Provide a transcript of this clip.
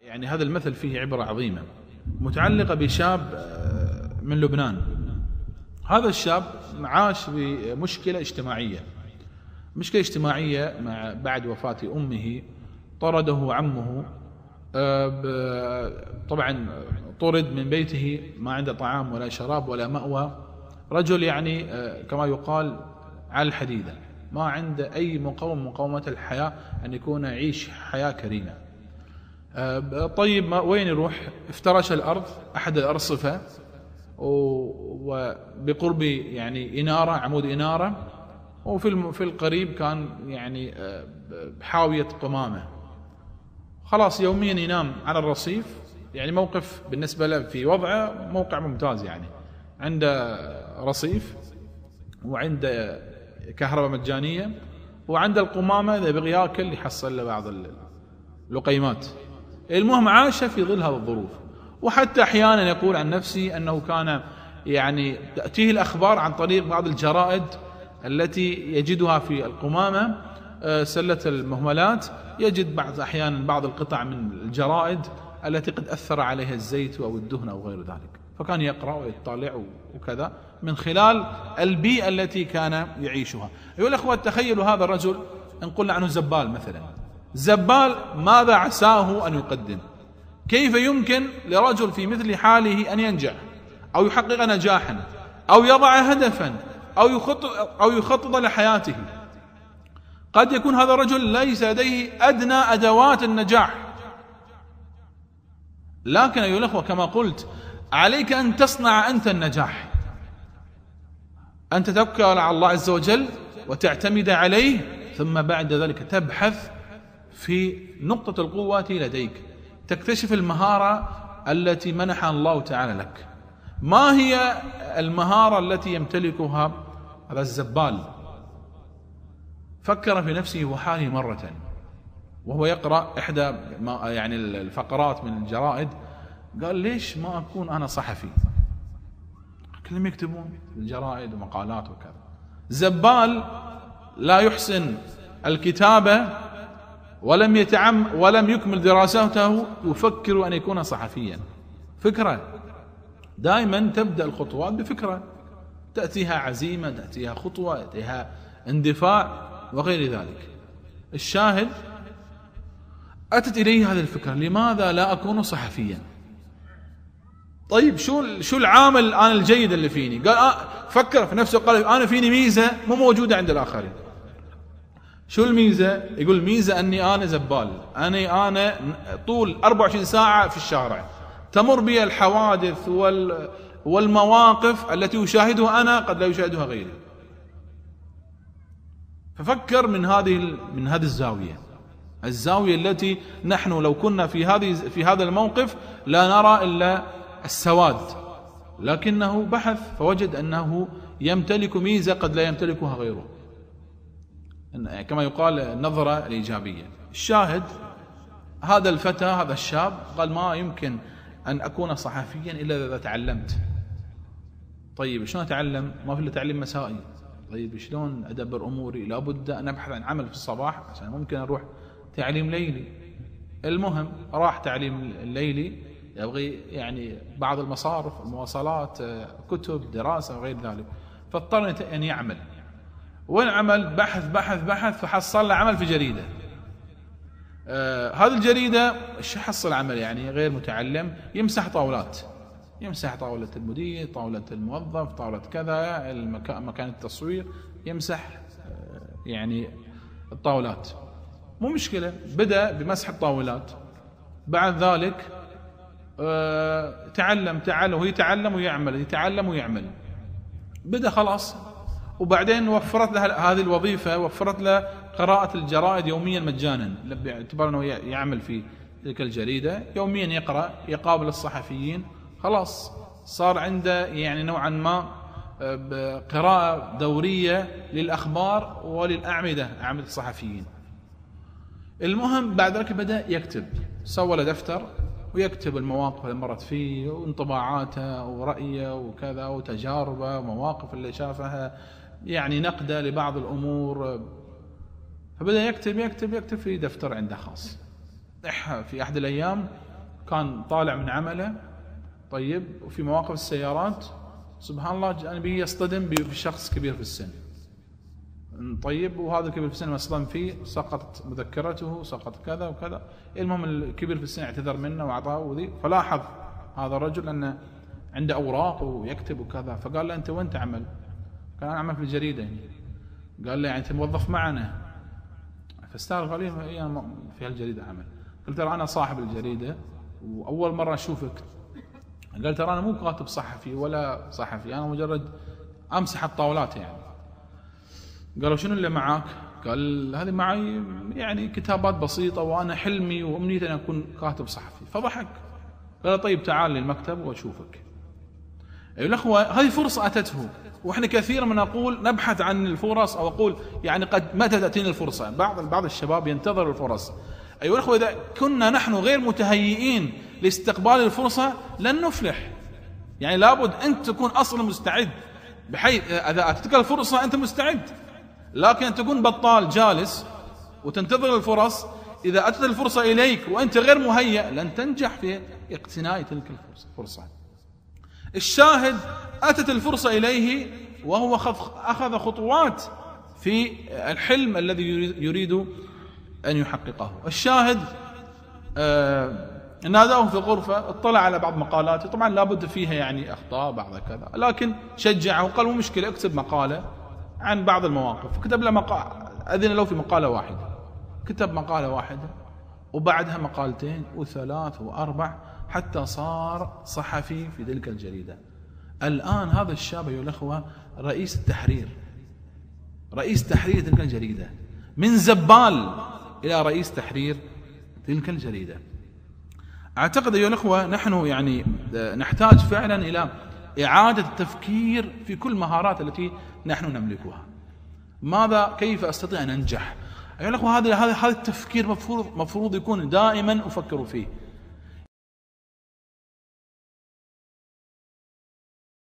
يعني هذا المثل فيه عبرة عظيمة متعلقة بشاب من لبنان. هذا الشاب عاش بمشكلة اجتماعية، مشكلة اجتماعية بعد وفاة أمه. طرده عمه، طبعا طرد من بيته، ما عنده طعام ولا شراب ولا مأوى. رجل يعني كما يقال على الحديدة، ما عنده أي مقومات الحياة أن يكون يعيش حياة كريمة. طيب وين يروح؟ افترش الأرض، أحد الأرصفة، وبقرب يعني إنارة، عمود إنارة، وفي القريب كان يعني حاوية قمامة. خلاص يوميا ينام على الرصيف، يعني موقف بالنسبة له في وضعه موقع ممتاز، يعني عنده رصيف وعنده كهرباء مجانية وعنده القمامة، إذا بغي ياكل يحصل له بعض اللقيمات. المهم عاش في ظل هذه الظروف. وحتى أحيانا يقول عن نفسه أنه كان يعني تأتيه الأخبار عن طريق بعض الجرائد التي يجدها في القمامة، سلة المهملات، يجد أحيانا بعض القطع من الجرائد التي قد أثر عليها الزيت أو الدهن أو غير ذلك، فكان يقرأ ويطالع وكذا من خلال البيئة التي كان يعيشها. أيها الأخوة، تخيلوا هذا الرجل إن قلنا عنه زبال مثلا. زبال ماذا عساه أن يقدم؟ كيف يمكن لرجل في مثل حاله أن ينجح أو يحقق نجاحا أو يضع هدفا أو يخطط لحياته؟ قد يكون هذا الرجل ليس لديه أدنى أدوات النجاح، لكن أيها الأخوة كما قلت عليك أن تصنع أنت النجاح، أنت توكل على الله عز وجل وتعتمد عليه، ثم بعد ذلك تبحث في نقطة القوة لديك، تكتشف المهارة التي منحها الله تعالى لك. ما هي المهارة التي يمتلكها هذا الزبال؟ فكر في نفسه وحاله مرة وهو يقرأ إحدى يعني الفقرات من الجرائد، قال ليش ما أكون أنا صحفي؟ كلهم يكتبون الجرائد ومقالات وكذا. زبال لا يحسن الكتابة ولم يكمل دراسته، يفكر أن يكون صحفيا. فكرة، دائما تبدأ الخطوات بفكرة، تأتيها عزيمة، تأتيها خطوة، تأتيها اندفاع وغير ذلك. الشاهد أتت إليه هذه الفكرة، لماذا لا أكون صحفيا؟ طيب شو العامل الآن الجيد اللي فيني؟ قال فكر في نفسه، قال أنا فيني ميزة مو موجودة عند الآخرين. شو الميزة؟ يقول الميزة أني أنا زبال، أنا طول 24 ساعة في الشارع، تمر بي الحوادث والمواقف التي أشاهدها أنا قد لا يشاهدها غيري. ففكر من هذه الزاوية التي نحن لو كنا في هذا الموقف لا نرى إلا السواد، لكنه بحث فوجد أنه يمتلك ميزة قد لا يمتلكها غيره، كما يقال النظرة الإيجابية. الشاهد هذا الفتى، هذا الشاب، قال ما يمكن أن أكون صحفيا إلا إذا تعلمت. طيب شلون أتعلم؟ ما في إلا تعليم مسائي. طيب شلون أدبر أموري؟ لابد أن أبحث عن عمل في الصباح عشان ممكن أروح تعليم ليلي. المهم راح تعليم الليلي، يبغي يعني بعض المصارف، المواصلات، كتب، دراسة وغير ذلك، فاضطر أن يعمل. وين عمل؟ بحث فحصل له عمل في جريدة. هذه الجريدة ايش حصل عمل؟ يعني غير متعلم، يمسح طاولات، يمسح طاولة المدير، طاولة الموظف، طاولة كذا، مكان التصوير، يمسح يعني الطاولات. مو مشكلة، بدأ بمسح الطاولات. بعد ذلك تعلم ويتعلم ويعمل، بدأ خلاص. وبعدين وفرت له هذه الوظيفة، وفرت له قراءة الجرائد يوميا مجانا، باعتبار أنه يعمل في تلك الجريدة يوميا، يقرأ، يقابل الصحفيين، خلاص صار عنده يعني نوعا ما قراءة دورية للأخبار وللأعمدة، أعمدة الصحفيين. المهم بعد ذلك بدأ يكتب، سوى له دفتر ويكتب المواقف اللي مرت فيه وانطباعاته ورأيه وكذا وتجاربه ومواقف اللي شافها، يعني نقده لبعض الأمور. فبدأ يكتب في دفتر عنده خاص. في أحد الأيام كان طالع من عمله طيب، وفي مواقف السيارات سبحان الله جاء به يصطدم بشخص كبير في السن طيب، وهذا الكبير في السن ما اصطدم فيه سقطت مذكرته، سقط كذا وكذا. المهم الكبير في السن اعتذر منه واعطاه وذي، فلاحظ هذا الرجل انه عنده اوراق ويكتب وكذا، فقال له انت وين تعمل؟ قال انا اعمل في الجريده يعني. قال له يعني انت موظف معنا؟ فاستغرب، قال لي انا في هالجريده اعمل. قلت ترى انا صاحب الجريده واول مره اشوفك. قال ترى انا مو كاتب صحفي ولا صحفي، انا مجرد امسح الطاولات يعني. قالوا شنو اللي معاك؟ قال هذه معي يعني كتابات بسيطه، وانا حلمي وامنيتي ان اكون كاتب صحفي. فضحك، قال طيب تعال للمكتب واشوفك. ايها الاخوه هذه فرصه اتته، واحنا كثيرا ما نقول نبحث عن الفرص، او اقول يعني قد متى تاتيني الفرصه. بعض الشباب ينتظر الفرص. ايها الاخوه اذا كنا نحن غير متهيئين لاستقبال الفرصه لن نفلح. يعني لابد انت تكون اصلا مستعد، بحيث اذا اتتك الفرصه انت مستعد. لكن ان تكون بطال جالس وتنتظر الفرص، اذا اتت الفرصه اليك وانت غير مهيئ لن تنجح في اقتناء تلك الفرصه. الشاهد اتت الفرصه اليه وهو اخذ خطوات في الحلم الذي يريد ان يحققه. الشاهد ناداه في غرفه، اطلع على بعض مقالاته، طبعا لابد فيها يعني اخطاء بعض كذا، لكن شجعه وقال مو مشكله اكتب مقاله عن بعض المواقف. كتب له اذن له في مقاله واحده، كتب مقاله واحده وبعدها مقالتين وثلاث واربع حتى صار صحفي في تلك الجريده. الان هذا الشاب ايها الاخوه رئيس التحرير، رئيس تحرير تلك الجريده، من زبال الى رئيس تحرير تلك الجريده. اعتقد ايها الاخوه نحن يعني نحتاج فعلا الى اعاده التفكير في كل المهارات التي نحن نملكها. ماذا كيف استطيع ان انجح؟ ايها الاخوه هذا التفكير مفروض يكون دائما افكر فيه.